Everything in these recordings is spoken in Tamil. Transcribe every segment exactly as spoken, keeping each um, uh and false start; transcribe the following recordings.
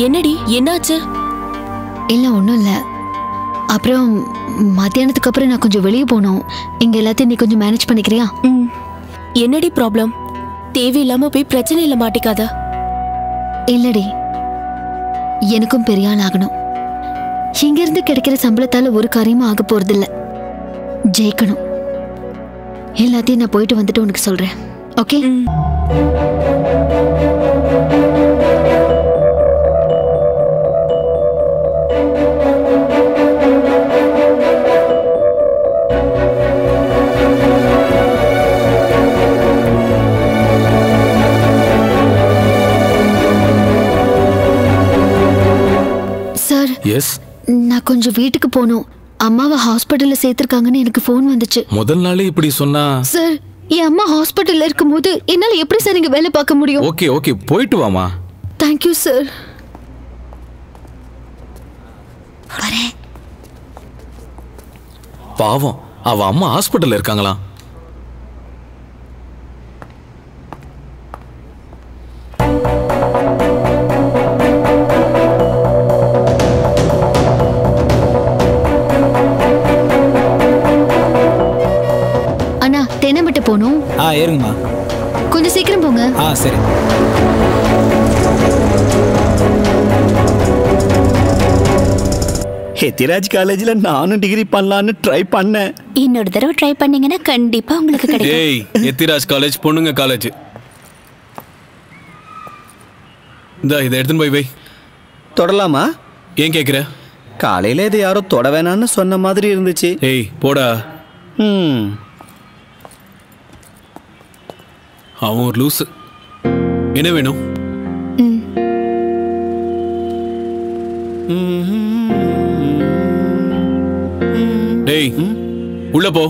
என்னடி என்னாச்சு? இல்ல ஒண்ணும் இல்ல. அப்புறம் மத்தியானத்துக்கு அப்புறம் நான் கொஞ்சம் வெளியே போனோம். இங்க எல்லாத்தையும் நீ கொஞ்சம் மேனேஜ் பண்ணிக்கிறியா? என்னடி ப்ராப்ளம்? தேவையில்லாம போய் பிரச்சனையில மாட்டிக்காத. இல்லடி, எனக்கும் பெரிய ஆள் ஆகணும். இங்க இருந்து கிடைக்கிற சம்பளத்தால ஒரு காரியமும் ஆக போறதில்ல. ஜெயிக்கணும். எல்லாத்தையும் நான் போயிட்டு வந்துட்டு உனக்கு சொல்றேன். ஓகே? Sir, yes. நான் கொஞ்சம் வீட்டுக்கு போகணும். அம்மாவை ஹாஸ்பிட்டல்ல சேர்த்திருக்காங்கன்னு எனக்கு ஃபோன் வந்துச்சு. முதல் நாளே இப்படி சொன்னா? சார், என் அம்மா ஹாஸ்பிட்டல்ல இருக்கும்போது என்னால எப்படி சார் இங்க வேலை பார்க்க முடியும்? ஓகே ஓகே, போயிட்டு வாமா. Thank you sir. பாவம், அவ அம்மா ஹாஸ்பிட்டல்ல இருக்காங்களாம். அண்ணா, தென்னம்பட்டு போகணும். ஆ, ஏறுங்கம்மா. கொஞ்சம் சீக்கிரம் போங்க. ஆ, சரி. ஹெத்திராஜ் காலேஜ்ல நானும் டிகிரி பண்ணலான்னு ட்ரை பண்ணேன். இன்னொரு தடவை ட்ரை பண்ணீங்கன்னா கண்டிப்பா உங்களுக்கு கிடைக்கும். ஏய், எத்திராஜ் காலேஜ் பொண்ணுங்க காலேஜ். இந்த இதை எடுத்துன்னு போய் வை. தொடலாமா? ஏன் கேக்குற? காலையில இது யாரோ தொட வேணான்னு சொன்ன மாதிரி இருந்துச்சு. ஏய் போடா. ம் அவன் ஒரு லூசு. என்ன வேணும்? டேய், உள்ள போ.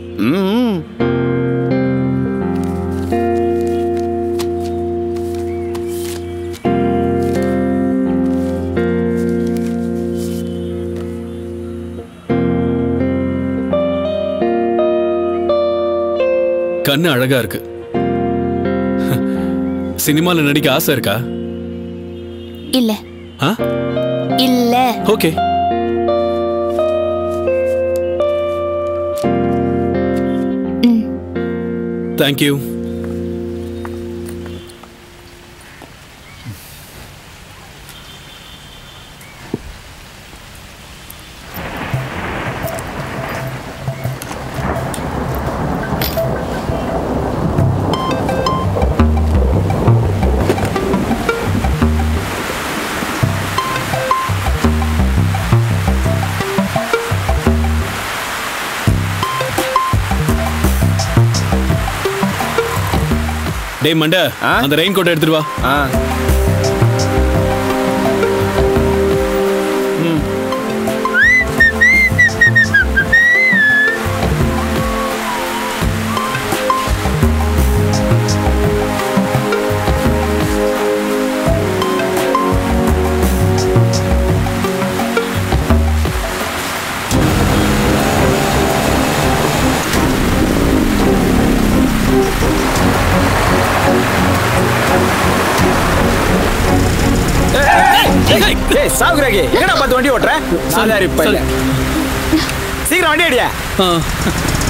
கண்ணு அழகா இருக்கு. சினிமால நடிக்க ஆசை இருக்கா? இல்ல. ஆ? இல்ல. ஓகே. Thank you. டேய் மண்ட, அந்த ரெயின் கோட் எடுத்துட்டு வா. ஆ. ஏய் சாகுறாகே, எங்கடா பார்த்து வண்டி ஓட்ற? சாதாரி பையன். சீக்கிரம் வண்டி அடியா.